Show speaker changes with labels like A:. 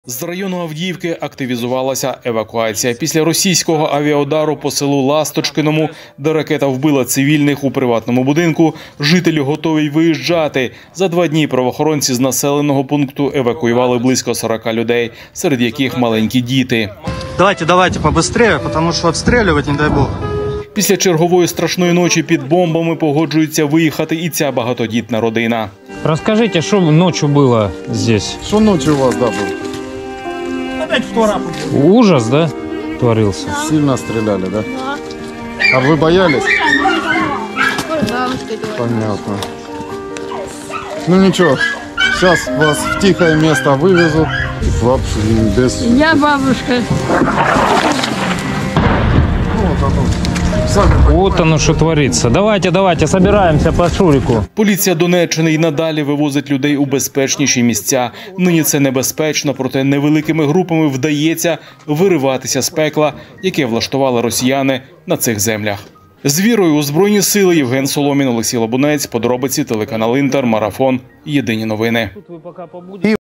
A: З району Авдіївки активізувалася евакуація. Після російського авіаудару по селу Ласточкиному, де ракета вбила цивільних у приватному будинку, жителі готові виїжджати. За 2 дні правоохоронці з населеного пункту евакуювали близько 40 людей, серед яких маленькі діти.
B: Давайте побыстрее, тому що обстрілювати, не дай Бог.
A: Після чергової страшної ночі під бомбами погоджується виїхати і ця багатодітна родина.
C: Расскажите, что ночью было здесь?
D: Что ночью у вас, да, был?
C: Ужас, да, творился?
D: Сильно стреляли, да? А вы боялись? Понятно. Ну ничего, сейчас вас в тихое место вывезут. Вообще без...
E: Я бабушка.
C: Вот оно что творится. Давайте, собираемся по Шурику.
A: Поліція Донеччини й надалі вивозить людей у безпечніші місця. Нині це небезпечно, проте невеликими групами вдається вириватися з пекла, яке влаштували росіяни на цих землях. З вірою у Збройні сили. Євген Соломін, Олексій Лабунець, подробиці, телеканал Інтер, Марафон, Єдині новини.